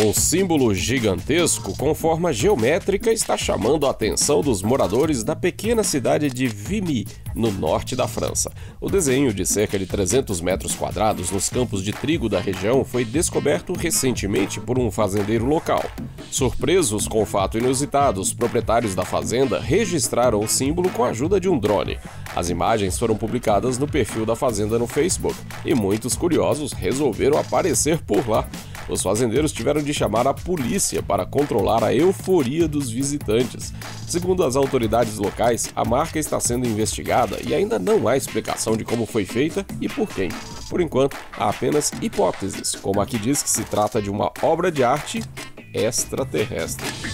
Um símbolo gigantesco com forma geométrica está chamando a atenção dos moradores da pequena cidade de Vimy, no norte da França. O desenho, de cerca de 300 metros quadrados nos campos de trigo da região, foi descoberto recentemente por um fazendeiro local. Surpresos com o fato inusitado, os proprietários da fazenda registraram o símbolo com a ajuda de um drone. As imagens foram publicadas no perfil da fazenda no Facebook e muitos curiosos resolveram aparecer por lá. Os fazendeiros tiveram de chamar a polícia para controlar a euforia dos visitantes. Segundo as autoridades locais, a marca está sendo investigada e ainda não há explicação de como foi feita e por quem. Por enquanto, há apenas hipóteses, como a que diz que se trata de uma obra de arte extraterrestre.